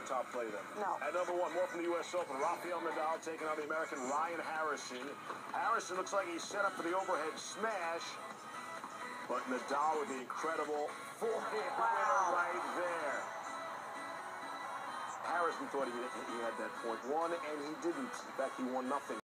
top play then? No. At number one, more from the U.S. Open. Rafael Nadal taking on the American Ryan Harrison. Harrison looks like he's set up for the overhead smash. But Nadal with the incredible forehand winner right there. Harrison thought he had that point won, and he didn't. In fact, he won nothing.